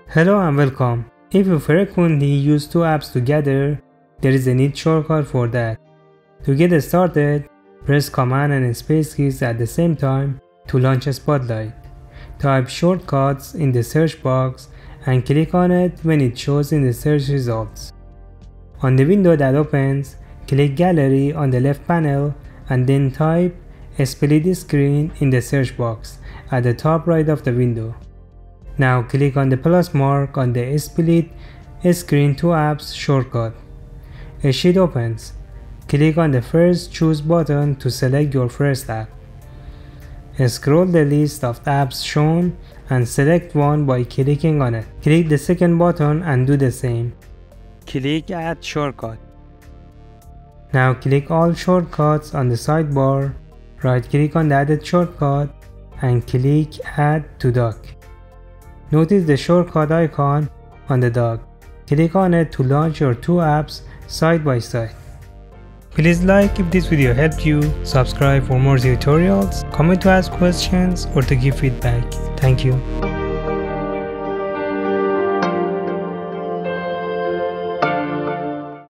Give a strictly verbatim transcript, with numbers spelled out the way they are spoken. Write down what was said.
Hello and welcome. If you frequently use two apps together, there is a neat shortcut for that. To get started, press Command and Space keys at the same time to launch a Spotlight. Type shortcuts in the search box and click on it when it shows in the search results. On the window that opens, click Gallery on the left panel and then type Split Screen in the search box at the top right of the window. Now click on the plus mark on the Split Screen two apps shortcut. A sheet opens. Click on the first Choose button to select your first app. Scroll the list of apps shown and select one by clicking on it. Click the second button and do the same. Click Add Shortcut. Now click all shortcuts on the sidebar. Right click on the added shortcut and click Add to Dock. Notice the shortcut icon on the dock. Click on it to launch your two apps side by side. Please like if this video helped you, subscribe for more tutorials, comment to ask questions or to give feedback. Thank you.